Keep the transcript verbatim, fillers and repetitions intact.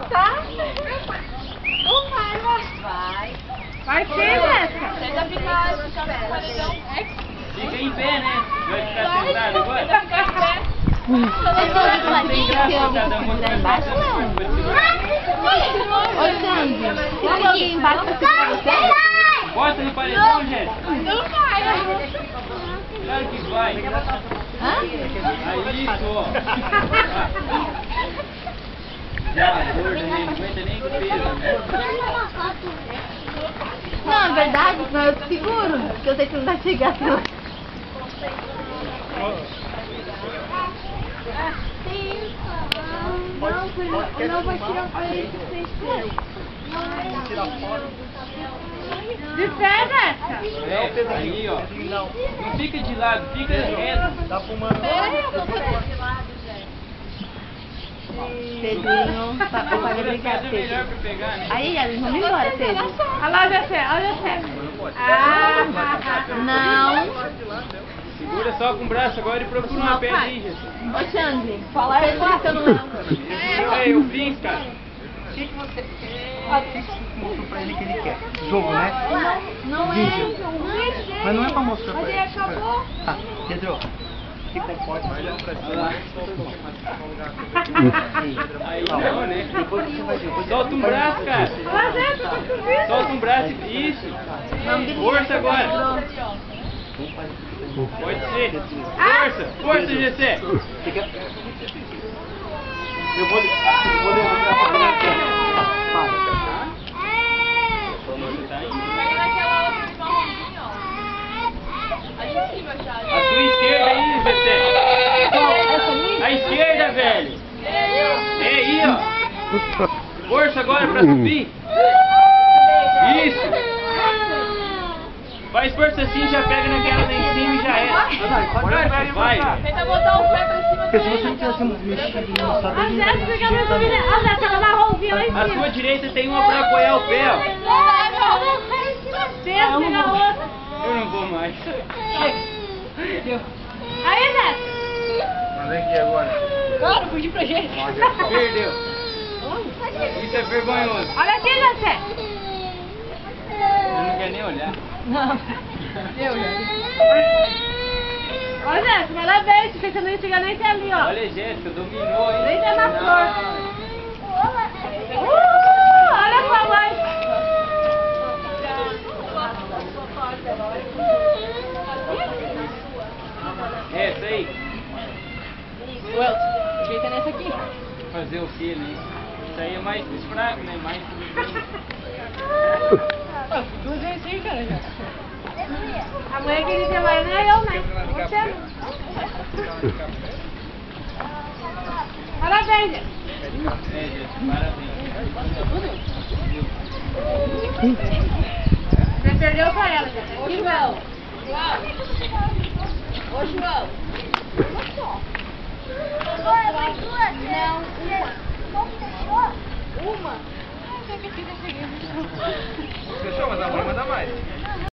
Tá? Não vai, vai. Vai. Vai ser, Jéssica. Tenta ficar no paredão. Fica em pé, né? Vai ficar sentado agora? Vai ficar em pé. Não tem graça tá dando muito embaixo, não. Ô, Sandy, tem alguém embaixo pra segurar você? Bota no paredão, Jéssica. Não vai. Claro que vai. Hã? Aí, isso. Já, gorda, né? Não aguenta nem com peso. Não, é verdade, mas eu te seguro. Porque eu sei que não vai chegar, não. Não, filho, não vai tirar pra ele que vocês de pé, Jéssica? É, aí, ó. Não fica de lado, fica reto. Tá fumando. Pedrinho, o pai vai brigar, Pedro. Melhor pra pegar, né? Aí, Yara, vamos embora, Pedro. Olha lá, Jessé, olha o Jessé. Ah, não. Segura só com o braço agora e procura uma pedra aí, Jéssica. Ô, Xande, fala aí que eu não lembro. Aí, o Prince, cara. O que, que você mostrou pra ele que ele quer? Jogo, né? Não, não é, Vídeo. não é. Mas não é pra mostrar pra Mas ele. ele acabou. Ah, Pedro, que comporta mais pra Olha lá. Aí Não, não, né? Depois você vai ver. Solta um braço, cara. Mas é, tô subindo. Solta um braço. Isso. Força agora. Pode ser. Força. Força, G C. Fica... Eu vou, eu vou levantar pra pegar aqui. Para. A sua esquerda aí, G C. A esquerda, velho. É aí, ó. Força agora pra subir. Isso. Faz força assim, já pega naquela lá em cima e já é. Vai, Vai. Tenta botar o pé pra cima. Porque se você não tivesse mexido no só A Jéssica fica na família. A Jéssica, ela vai ouvir lá em A cima. sua direita tem uma pra apoiar o pé, ó. Pensa na outra. Eu não vou mais. Aí, Jéssica. Mas aqui agora. Claro, fugir pra gente. Perdeu. Isso é vergonhoso. Olha aqui, Jessé. Você não quer nem olhar. Não. Eu já. Olha, Jéssica, parabéns, porque você não chega nem até ali, ó. Olha, Jéssica, dominou, hein? Nem tá na Não. flor. Uh, olha a sua mãe. É, isso aí. Welton, ajeita nessa aqui. Fazer o que, né? Isso aí é mais fraco, né? Mais... Duas vezes sim, cara. A mulher que ele trabalha não é eu, né? Você. Parabéns, gente. É, Jéssica, parabéns. Você perdeu pra ela, gente. Ô, João. Ô, João. Não, uma. Uma? Fechou, mas a mãe manda mais.